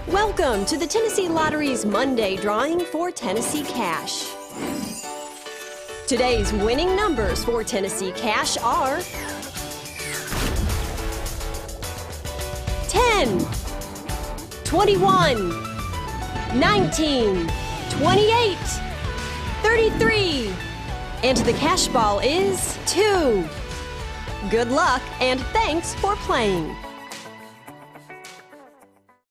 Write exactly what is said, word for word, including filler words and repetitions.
Welcome to the Tennessee Lottery's Monday drawing for Tennessee Cash. Today's winning numbers for Tennessee Cash are ten, twenty-one, nineteen, twenty-eight, thirty-three, and the cash ball is two. Good luck and thanks for playing.